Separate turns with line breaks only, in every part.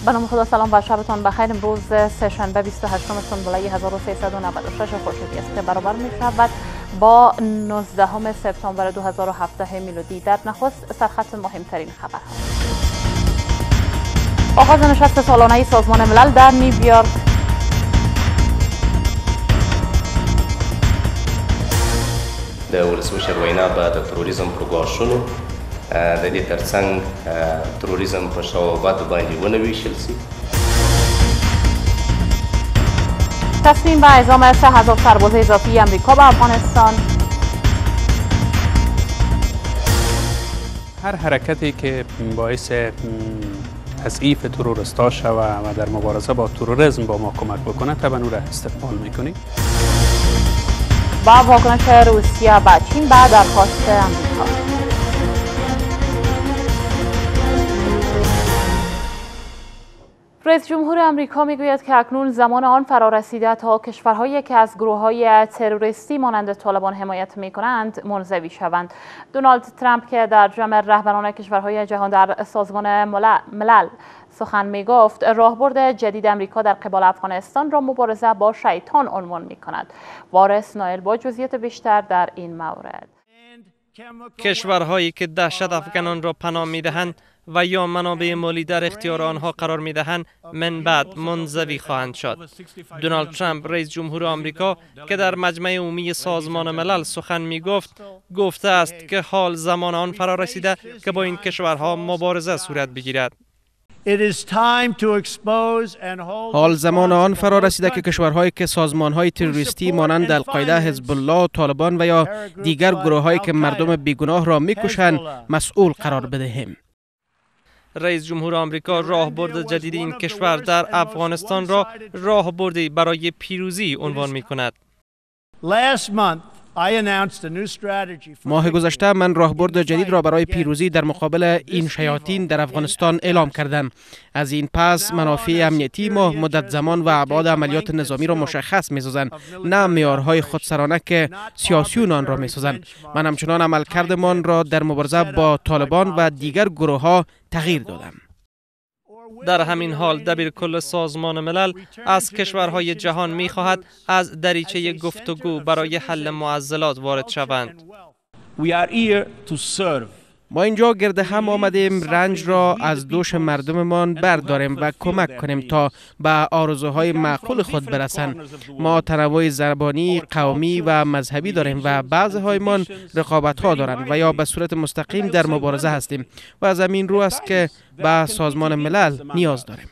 به نام خدا سلام و شبتان بخیر. امروز سه‌شنبه 28 سنبوله 1396 خورشیدی است که برابر می شود با 19 سپتامبر 2017 میلادی. در نخست سرخط مهمترین خبرها. آغاز نشست سالانه سازمان ملل در نیویورک.
د ولسمشر وینا به د تروریزم پر ګواښونو د دې ترڅنګ تروریزم په شواهدو باندې ونویشل شي.
تصمیم به اعزام 3000 سرباز اضافی امریکا به افغانستان.
هر حرکتی که باعث تضعیف تروریستا شود و در مبارزه با تروریسم با ما کمک بکنه طبعا او را استقبال میکنیم.
با واکنش روسیه به چین به درخواست امریکا. رئیس جمهور آمریکا میگوید که اکنون زمان آن فرا رسیده تا کشورهایی که از گروه‌های تروریستی مانند طالبان حمایت می‌کنند منزوی شوند. دونالد ترامپ که در جمع رهبران کشورهای جهان در سازمان ملل سخن می‌گفت، راهبرد جدید آمریکا در قبال افغانستان را مبارزه با شیطان عنوان می‌کند. وارث نایل با جزئیات بیشتر در این مورد.
کشورهایی که دهشت افغانان را پناه می‌دهند و یا منابع مالی در اختیار آنها قرار می‌دهند من بعد منزوی خواهند شد. دونالد ترامپ رئیس جمهور آمریکا که در مجمع عمومی سازمان ملل سخن می‌گفت گفته است که حال زمان آن فرا رسیده که با این کشورها مبارزه صورت بگیرد.
حال زمان آن فرا رسیده که کشورهایی که سازمان‌های تروریستی مانند القاعده، حزب الله، طالبان و یا دیگر گروه‌هایی که مردم بیگناه را می‌کشند مسئول قرار بدهیم.
رئیس جمهور آمریکا راهبرد جدید این کشور در افغانستان را راهبردی برای پیروزی عنوان می‌کند.
ماه گذشته من راهبرد جدید را برای پیروزی در مقابل این شیاطین در افغانستان اعلام کردم. از این پس منافع امنیتی ما مدت زمان و ابعاد عملیات نظامی را مشخص می‌سازند، نه معیارهای خودسرانه که سیاسیون آن را می‌سازند. من همچنان عملکردمان را در مبارزه با طالبان و دیگر گروه‌ها تغییر دادم.
در همین حال دبیرکل سازمان ملل از کشورهای جهان می‌خواهد از دریچه گفتگو برای حل معضلات وارد شوند.
ما اینجا گرد هم آمدیم رنج را از دوش مردممان برداریم و کمک کنیم تا به آرزوهای معقول خود برسند. ما تنوع زبانی، قومی و مذهبی داریم و بعضی‌هایمان رقابت‌ها دارند و یا به صورت مستقیم در مبارزه هستیم و از همین رو است که به سازمان ملل نیاز داریم.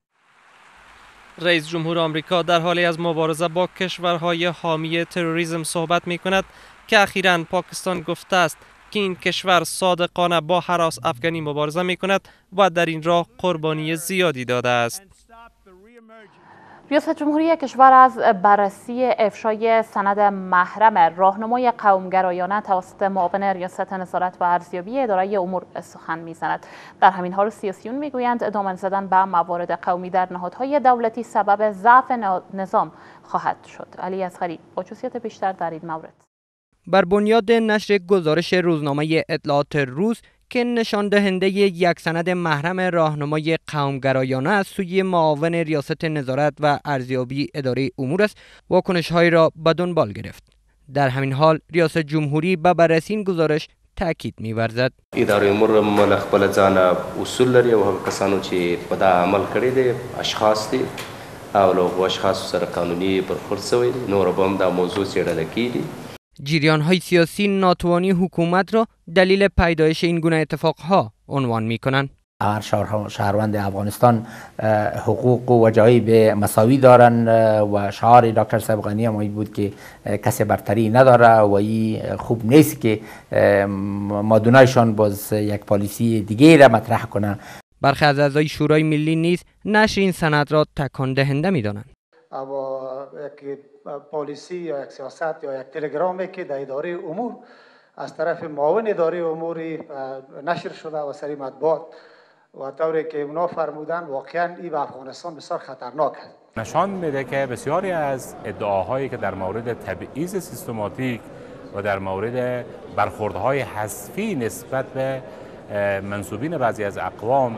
رئیس جمهور آمریکا در حالی از مبارزه با کشورهای حامی تروریسم صحبت می‌کند که اخیراً پاکستان گفته است که این کشور صادقانه با هراس افغانی مبارزه می‌کند و در این راه قربانی زیادی داده است.
ریاست جمهوری کشور از بررسی افشای سند محرم راهنمای قومگرایانه توسط معاون ریاست نظارت و ارزیابی اداره امور سخن می‌زند. در همین حال سیاسیون می‌گویند دامن زدن به موارد قومی در نهادهای دولتی سبب ضعف نظام خواهد شد. علی اصغری با جزئیات بیشتر در این مورد.
بر بنیاد نشر گزارش روزنامه اطلاعات روز که نشان دهنده یک سند محرم راهنمای قومگرایانه از سوی معاون ریاست نظارت و ارزیابی اداره امور است، واکنش‌هایی را به دنبال گرفت. در همین حال ریاست جمهوری به بررسی این گزارش تاکید می‌ورزد.
اداره امور مل خپل ځان اصول لري او هغه کسانو چې په دا عمل کړی دی اشخاص دي او له اشخاص سره قانوني برخورد شوی دی. نور به هم دا موضوع څېړنه کیږي.
جریان‌های سیاسی ناتوانی حکومت را دلیل پیدایش این گونه اتفاقها عنوان می‌کنند.
هر شهروند افغانستان حقوق و وجایب مساوی دارند و شعار دکتر صبغانی هم این بود که کسی برتری نداره و این خوب نیست که مادونایشان باز یک پالیسی دیگه را مطرح کنه.
برخی از اعضای شورای ملی نیز نشر این سند را تکان دهنده می‌دانند.
یک پالیسی یا یک سیاست یا یک تلگرامی که در اداره امور از طرف معاون اداره امور نشر شده و سری مطبوعات و طوری که اونا فرمودن واقعا این به افغانستان بسیار خطرناک است.
نشان میده که بسیاری از ادعاهایی که در مورد تبعیض سیستماتیک و در مورد برخوردهای حذفی نسبت به منسوبین بعضی از اقوام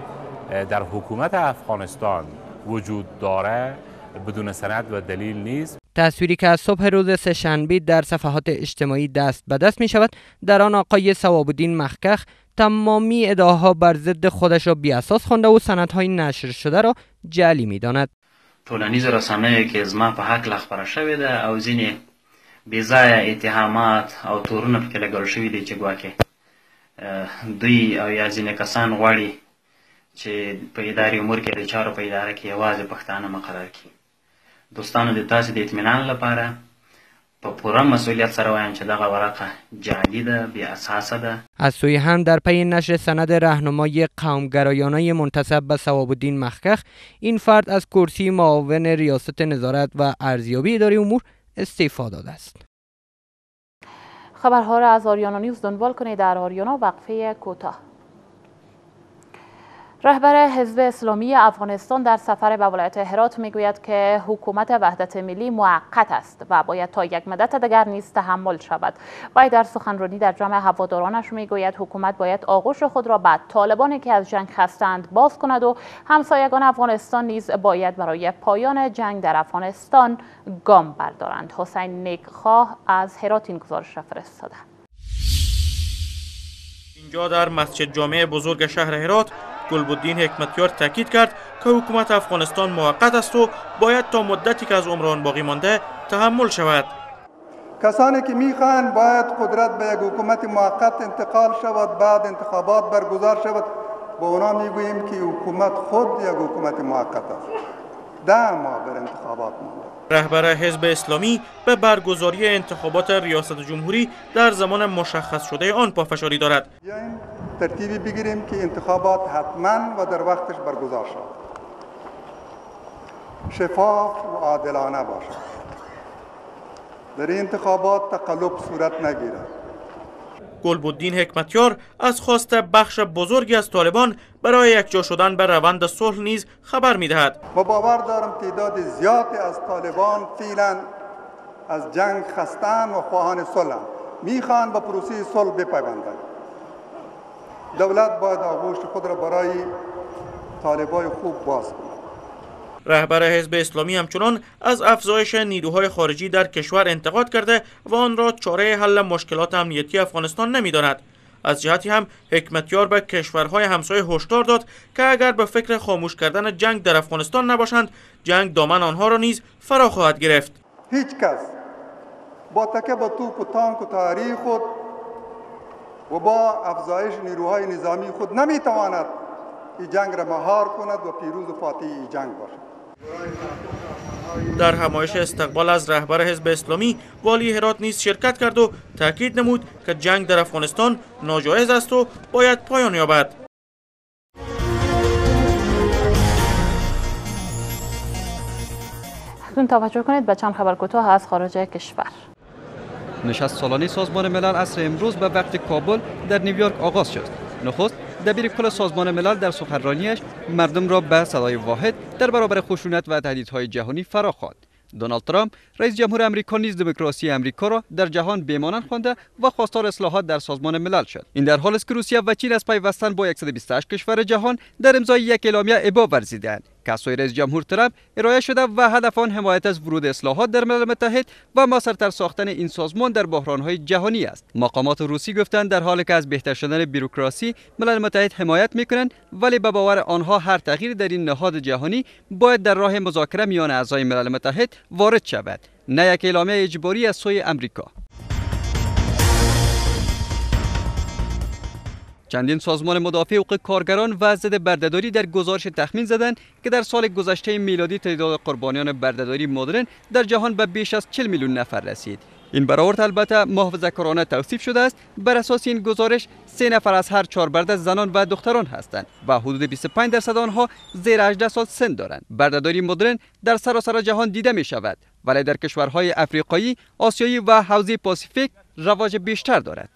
در حکومت افغانستان وجود داره بدون سند و دلیل نیست.
تصویری که از صبح روز سه‌شنبه در صفحات اجتماعی دست به دست می شود، در آن آقای ثواب‌الدین مخکخ تمامی ادعاها بر ضد خودش را بی‌اساس خوانده و سندهای نشر شده را جعلی می داند.
ټولنیز رسنیو کې زما په حق خبره شوې ده او ځینې بېځایه اتهامات او تورونه پکې لګول شوي دي چې ګواکې دوی او یا ځینې کسان غواړي چې په اداري امور کې د چارو په اداره کې یوازې پښتانه مقرر کړي. دوستانو د تاسې د اطمینان لپاره په پوره مسئولیت سره وایم چې دغه ورقه جعلی ده، بی اساسه ده.
از سوی هم در پی نشر سند راهنمای قومگرایانه منتسب به ثواب‌الدین مخکخ، این فرد از کرسی معاون ریاست نظارت و ارزیابی اداری امور استعفا داده است.
خبرها را از آریانا نیوز دنبال کنید. در آریانا وقفه کوتاه. رهبر حزب اسلامی افغانستان در سفر به ولایت هرات میگوید که حکومت وحدت ملی موقت است و باید تا یک مدت دیگر نیز تحمل شود. وی در سخنرانی در جمع هوادارانش میگوید حکومت باید آغوش خود را به طالبانی که از جنگ خسته‌اند باز کند و همسایگان افغانستان نیز باید برای پایان جنگ در افغانستان گام بردارند. حسین نیکخواه از هرات این گزارش را فرستاده.
اینجا در مسجد جامع بزرگ شهر هرات گلبدین حکمتیار تاکید کرد که حکومت افغانستان موقت است و باید تا مدتی که از عمر باقی مانده تحمل شود.
کسانی که میخواهند باید قدرت به یک حکومت موقت انتقال شود، بعد انتخابات برگزار شود، به اونا میگوییم که حکومت خود یک حکومت موقت است. 10 ماه بر انتخابات مانده.
رهبر حزب اسلامی به برگزاری انتخابات ریاست جمهوری در زمان مشخص شده آن پافشاری دارد.
ترتیبی بگیریم که انتخابات حتما و در وقتش برگزار شود، شفاف و عادلانه باشد، در این انتخابات تقلب صورت نگیرد.
گلبدین حکمتیار از خواست بخش بزرگی از طالبان برای یکجا شدن به روند صلح نیز خبر می‌دهد.
و باور دارم تعداد زیادی از طالبان فعلا از جنگ خسته‌اند و خواهان صلح می‌خواهند به پروسه صلح بپیوندند. دولت باید آغوش خود را برای طالبای خوب باز کند.
رهبر حزب اسلامی همچنان از افزایش نیروهای خارجی در کشور انتقاد کرده و آن را چاره حل مشکلات امنیتی افغانستان نمی‌داند. از جهتی هم حکمتیار به کشورهای همسایه هشدار داد که اگر به فکر خاموش کردن جنگ در افغانستان نباشند، جنگ دامن آنها را نیز فرا خواهد گرفت.
هیچ کس با تکیه به توپ و تانک و طیاره خود و با افزایش نیروهای نظامی خود نمیتواند این جنگ را مهار کند و پیروز و فاتح این جنگ باشد.
در همایش استقبال از رهبر حزب اسلامی، والی هرات نیز شرکت کرد و تاکید نمود که جنگ در افغانستان ناجایز است و باید پایان یابد.
اکنون توجه کنید به چند خبر کوتاه از خارج کشور.
نشست سالانه سازمان ملل عصر امروز به وقت کابل در نیویورک آغاز شد. نخست دبیر کل سازمان ملل در سخنرانیش مردم را به صدای واحد در برابر خشونت و تهدیدهای جهانی فرا خواند. دونالد ترامپ رئیس جمهور آمریکا نیز دموکراسی آمریکا را در جهان بمانند خوانده و خواستار اصلاحات در سازمان ملل شد. این در حالی است که روسیه و چین از پیوستن با 128 کشور جهان در امضای یک اعلامیه ابا ورزیدند که از سوی رئیس جمهور ترامپ ارائه شده و هدف آن حمایت از ورود اصلاحات در ملل متحد و موثرتر ساختن این سازمان در بحران‌های جهانی است. مقامات روسی گفتند در حالی که از بهتر شدن بوروکراسی ملل متحد حمایت می‌کنند، ولی به باور آنها هر تغییر در این نهاد جهانی باید در راه مذاکره میان اعضای ملل متحد وارد شود، نه یک اعلامیه اجباری از سوی آمریکا. چندین سازمان مدافع حقوق کارگران و ضد بردهداری در گزارش تخمین زدند که در سال گذشته میلادی تعداد قربانیان بردهداری مدرن در جهان به بیش از 40 میلیون نفر رسید. این برآورد البته محافظه‌کارانه توصیف شده است. بر اساس این گزارش 3 نفر از هر 4 برده زنان و دختران هستند و حدود 25% آنها زیر 18 سال سن دارند. بردهداری مدرن در سراسر جهان دیده می شود، ولی در کشورهای افریقایی، آسیایی و حوزه پاسیفیک رواج بیشتر دارد.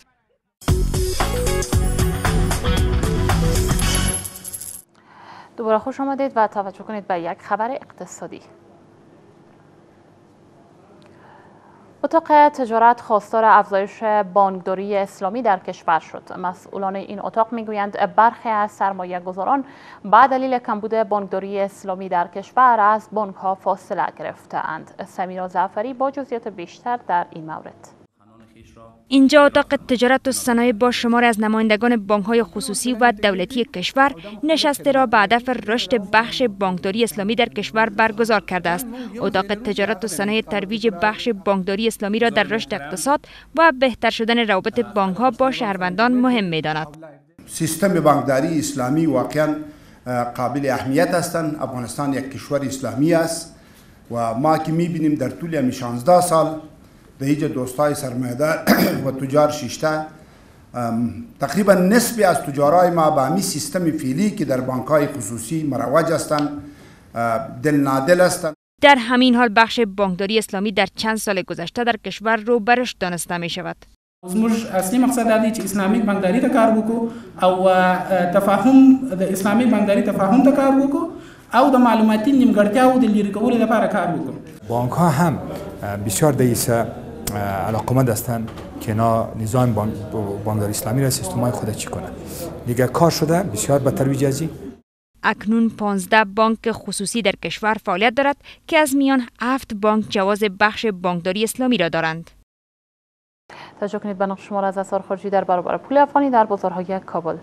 دوباره خوش آمدید و توجه کنید به یک خبر اقتصادی. اتاق تجارت خواستار افزایش بانکداری اسلامی در کشور شد. مسئولان این اتاق میگویند برخی از سرمایه گذاران به دلیل کمبود بانکداری اسلامی در کشور از بانک ها فاصله گرفته‌اند. سمیرا جعفری با جزئیات بیشتر در این مورد.
اینجا اتاق تجارت و صنایع با شمار از نمایندگان بانک‌های خصوصی و دولتی کشور نشسته را به هدف رشد بخش بانکداری اسلامی در کشور برگزار کرده است. اتاق تجارت و صنایع ترویج بخش بانکداری اسلامی را در رشد اقتصاد و بهتر شدن روابط بانک‌ها با شهروندان مهم می‌داند.
سیستم بانکداری اسلامی واقعا قابل اهمیت هستند. افغانستان یک کشور اسلامی است و ما که می‌بینیم در طول 16 سال به هیچ دوستای سرمایه‌دار و تجار شیشته تقریبا نسبی از تجارای ما به همین سیستم فعلی که در بانک‌های خصوصی مروج هستند دل نادل هستند.
در همین حال بخش بانکداری اسلامی در چند سال گذشته در کشور رو برش دانسته می شود.
زموږ اصلي مقصد دا دی چې اسلامي بانکداري ته کار وکړو او تفاهم د اسلامي بانکداري تفاهم ته کار وکړو او د معلوماتي نیمګړتیاو د لرې کولو لپاره کار وکړو.
بانک ها هم بسیار به این علاقمند هستند که اینا نظام بانکداری اسلامی را سیستمای خود چی کنه. دیگه کار شده بسیار به ترویج ازی.
اکنون 15 بانک خصوصی در کشور فعالیت دارد که از میان 7 بانک جواز بخش بانکداری اسلامی را دارند.
توجه کنید به نقش شمار از اسعار خارجی در برابر پول افغانی در بازارهای کابل.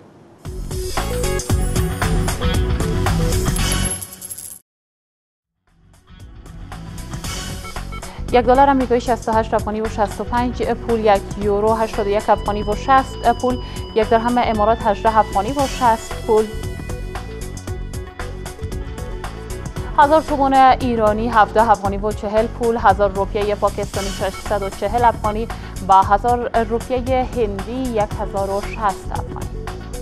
یک دلار آمریکایی 68 افغانی و 65 پول، یک یورو 81 افغانی و 60 پول، یک درهم امارات 18 افغانی و 60 پول، 1000 تومان ایرانی 17 افغانی و 40 پول، 1000 روپیه پاکستانی 640 افغانی با 1000 روپیه هندی 1060 افغانی.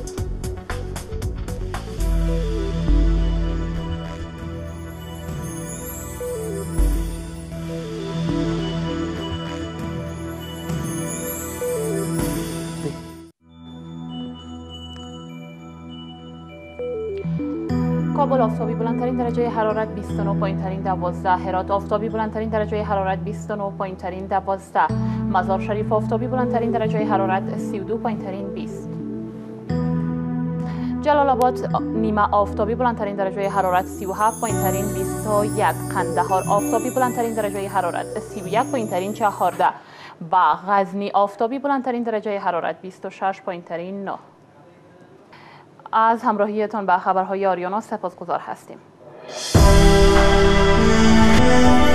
کابل آفتابی بلندترین درجه حرارت 29، پایینترین 12. هرات آفتابی بلندترین درجه حرارت 29، پایینترین 12. مزار شریف آفتابی بلندترین درجه حرارت 32، پایینترین 20. جلال آباد نیمه آفتابی بلندترین درجه حرارت 37، پایینترین 21. قندهار آفتابی بلندترین درجه حرارت 31، پایینترین 14. و غزنی آفتابی بلندترین درجه حرارت 26، پایینترین 9. از همراهیتان به خبرهای آریانا سپاسگزار هستیم.